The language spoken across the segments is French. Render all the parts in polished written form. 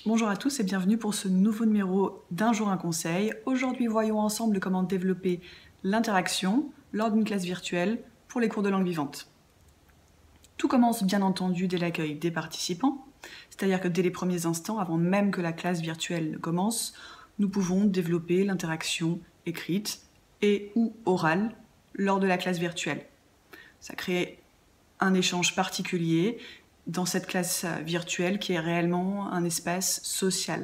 Bonjour à tous et bienvenue pour ce nouveau numéro d'Un jour un conseil. Aujourd'hui, voyons ensemble comment développer l'interaction lors d'une classe virtuelle pour les cours de langue vivante. Tout commence bien entendu dès l'accueil des participants, c'est-à-dire que dès les premiers instants, avant même que la classe virtuelle ne commence, nous pouvons développer l'interaction écrite et ou orale lors de la classe virtuelle. Ça crée un échange particulier dans cette classe virtuelle qui est réellement un espace social.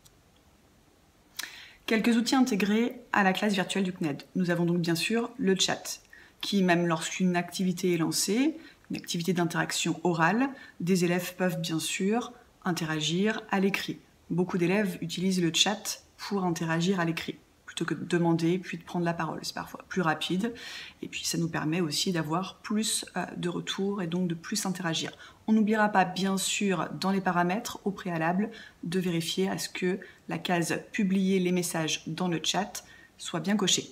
Quelques outils intégrés à la classe virtuelle du CNED. Nous avons donc bien sûr le chat, qui même lorsqu'une activité est lancée, une activité d'interaction orale, des élèves peuvent bien sûr interagir à l'écrit. Beaucoup d'élèves utilisent le chat pour interagir à l'écrit, plutôt que de demander puis de prendre la parole. C'est parfois plus rapide et puis ça nous permet aussi d'avoir plus de retours et donc de plus interagir. On n'oubliera pas bien sûr dans les paramètres au préalable de vérifier à ce que la case « Publier les messages dans le chat » soit bien cochée.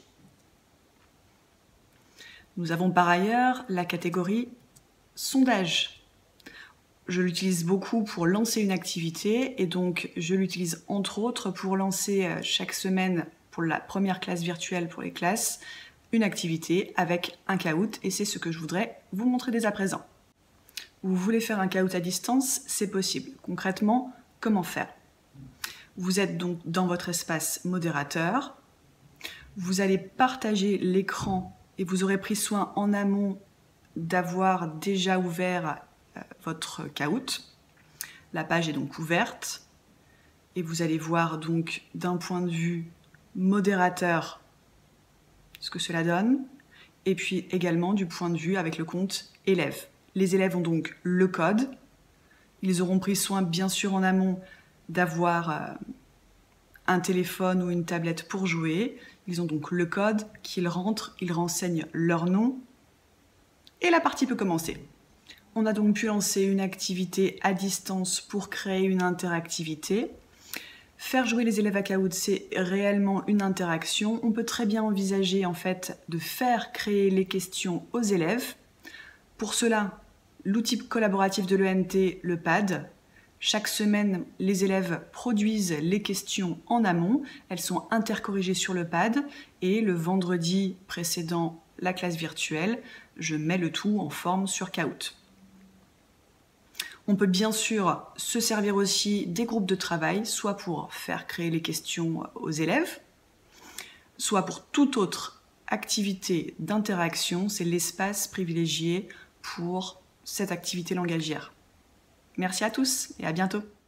Nous avons par ailleurs la catégorie « Sondage ». Je l'utilise beaucoup pour lancer une activité et donc je l'utilise entre autres pour lancer chaque semaine pour la première classe virtuelle pour les classes, une activité avec un caout et c'est ce que je voudrais vous montrer dès à présent. Vous voulez faire un caout à distance, c'est possible. Concrètement, comment faire? Vous êtes donc dans votre espace modérateur, vous allez partager l'écran et vous aurez pris soin en amont d'avoir déjà ouvert votre caout. La page est donc ouverte et vous allez voir donc d'un point de vue modérateur ce que cela donne et puis également du point de vue avec le compte élève. Les élèves ont donc le code, ils auront pris soin bien sûr en amont d'avoir un téléphone ou une tablette pour jouer, ils ont donc le code qu'ils rentrent, ils renseignent leur nom et la partie peut commencer. On a donc pu lancer une activité à distance pour créer une interactivité. Faire jouer les élèves à caout, c'est réellement une interaction. On peut très bien envisager en fait de faire créer les questions aux élèves. Pour cela, l'outil collaboratif de l'ENT, le PAD. Chaque semaine, les élèves produisent les questions en amont. Elles sont intercorrigées sur le PAD et le vendredi précédent la classe virtuelle, je mets le tout en forme sur caout. On peut bien sûr se servir aussi des groupes de travail, soit pour faire créer les questions aux élèves, soit pour toute autre activité d'interaction. C'est l'espace privilégié pour cette activité langagière. Merci à tous et à bientôt.